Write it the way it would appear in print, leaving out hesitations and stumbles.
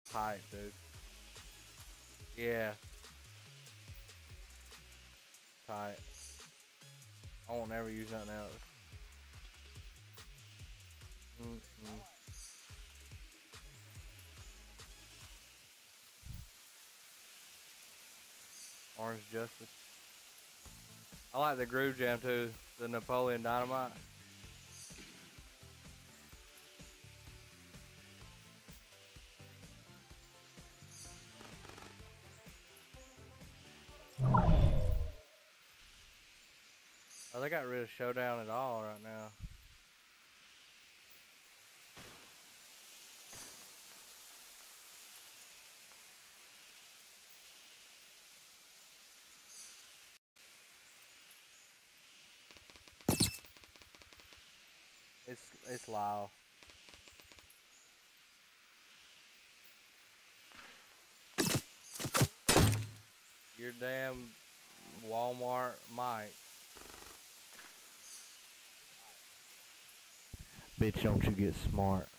Tight, dude. Yeah, tight. I won't ever use nothing else. Mm-mm. Orange Justice. I like the Groove Jam too. The Napoleon Dynamite. Oh, they got rid of Showdown at all right now. It's Lyle. Your damn Walmart Mike. Bitch, don't you get smart.